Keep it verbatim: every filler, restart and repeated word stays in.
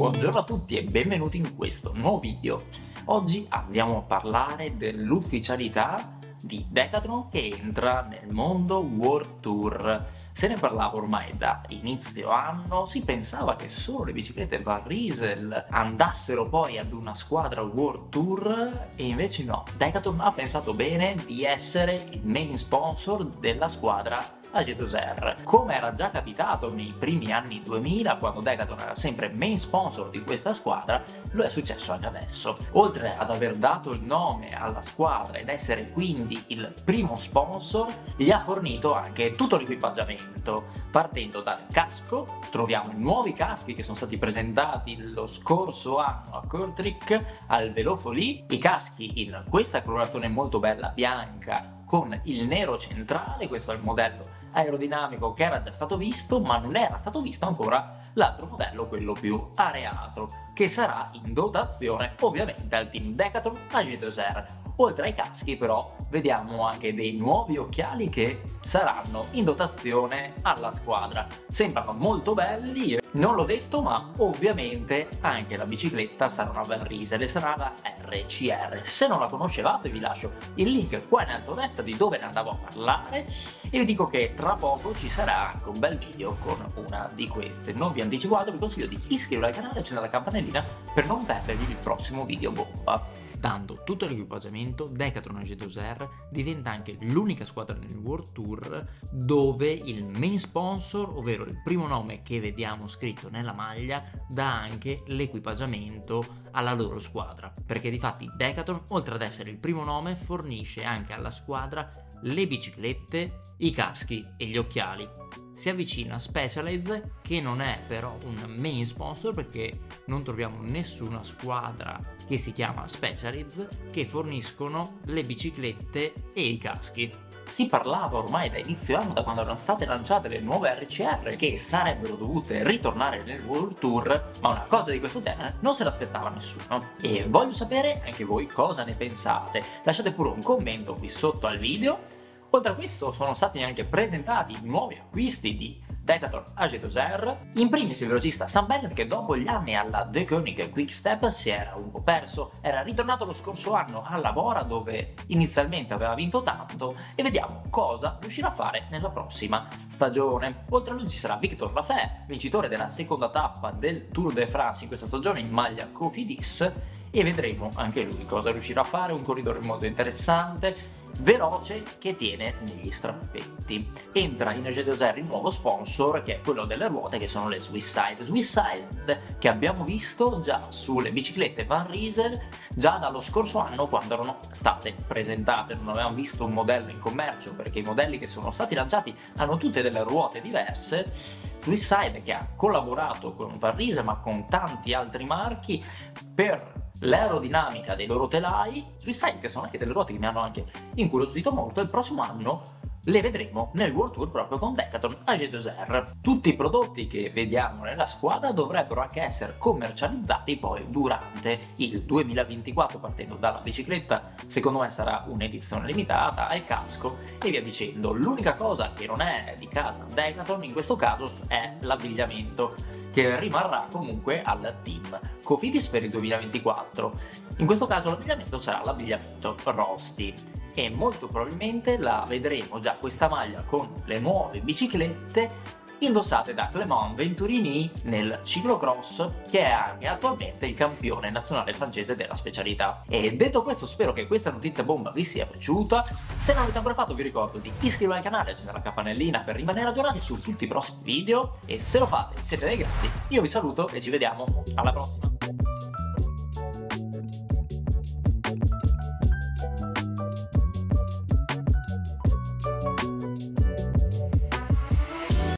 Buongiorno a tutti e benvenuti in questo nuovo video. Oggi andiamo a parlare dell'ufficialità di Decathlon che entra nel mondo World Tour. Se ne parlava ormai da inizio anno, si pensava che solo le biciclette Van Rysel andassero poi ad una squadra World Tour e invece no, Decathlon ha pensato bene di essere il main sponsor della squadra A G due R. Come era già capitato nei primi anni duemila, quando Decathlon era sempre main sponsor di questa squadra, lo è successo anche adesso. Oltre ad aver dato il nome alla squadra ed essere quindi il primo sponsor, gli ha fornito anche tutto l'equipaggiamento. Partendo dal casco, troviamo i nuovi caschi che sono stati presentati lo scorso anno a Kortrijk al Velofoli, i caschi in questa colorazione molto bella bianca con il nero centrale. Questo è il modello aerodinamico che era già stato visto, ma non era stato visto ancora l'altro modello, quello più areato, che sarà in dotazione ovviamente al team Decathlon A G due R. Oltre ai caschi però vediamo anche dei nuovi occhiali che saranno in dotazione alla squadra. Sembrano molto belli, non l'ho detto, ma ovviamente anche la bicicletta sarà una Van Rysel e sarà la R C R. Se non la conoscevate vi lascio il link qua in alto a destra di dove ne andavo a parlare e vi dico che tra poco ci sarà anche un bel video con una di queste. Non vi anticipo altro, vi consiglio di iscrivervi al canale e accendere la campanellina per non perdervi il prossimo video bomba. Dando tutto l'equipaggiamento, Decathlon A G due R diventa anche l'unica squadra nel World Tour dove il main sponsor, ovvero il primo nome che vediamo scritto nella maglia, dà anche l'equipaggiamento alla loro squadra, perché difatti Decathlon, oltre ad essere il primo nome, fornisce anche alla squadra le biciclette, i caschi e gli occhiali. Si avvicina Specialized, che non è però un main sponsor perché non troviamo nessuna squadra che si chiama Specialized che forniscono le biciclette e i caschi. Si parlava ormai da inizio anno, da quando erano state lanciate le nuove R C R, che sarebbero dovute ritornare nel World Tour, ma una cosa di questo genere non se l'aspettava nessuno. E voglio sapere anche voi cosa ne pensate. Lasciate pure un commento qui sotto al video. Oltre a questo sono stati anche presentati nuovi acquisti di Decathlon A G due R, in primis il velocista Sam Bennett, che dopo gli anni alla De Koning Quick-Step si era un po' perso, era ritornato lo scorso anno alla Bora dove inizialmente aveva vinto tanto e vediamo cosa riuscirà a fare nella prossima stagione. Oltre a lui ci sarà Victor Lafay, vincitore della seconda tappa del Tour de France in questa stagione in maglia Cofidis, e vedremo anche lui cosa riuscirà a fare. Un corridore molto interessante, veloce, che tiene negli strappetti. Entra in A G due R il nuovo sponsor, che è quello delle ruote, che sono le Swisside. Swisside che abbiamo visto già sulle biciclette Van Rysel già dallo scorso anno quando erano state presentate. Non avevamo visto un modello in commercio perché i modelli che sono stati lanciati hanno tutte delle ruote diverse. Swisside che ha collaborato con Van Rysel ma con tanti altri marchi per l'aerodinamica dei loro telai. Swisside che sono anche delle ruote che mi hanno anche incuriosito molto, e il prossimo anno le vedremo nel World Tour proprio con Decathlon A G due R. Tutti i prodotti che vediamo nella squadra dovrebbero anche essere commercializzati poi durante il duemilaventiquattro, partendo dalla bicicletta, secondo me sarà un'edizione limitata, al casco e via dicendo. L'unica cosa che non è di casa Decathlon in questo caso è l'abbigliamento, che rimarrà comunque al team Cofidis per il duemilaventiquattro. In questo caso l'abbigliamento sarà l'abbigliamento Rosti e molto probabilmente la vedremo già questa maglia con le nuove biciclette indossate da Clément Venturini nel ciclocross, che è anche attualmente il campione nazionale francese della specialità. E detto questo, spero che questa notizia bomba vi sia piaciuta. Se non l'avete ancora fatto vi ricordo di iscrivervi al canale e accendere la campanellina per rimanere aggiornati su tutti i prossimi video, e se lo fate siete dei grandi. Io vi saluto e ci vediamo alla prossima.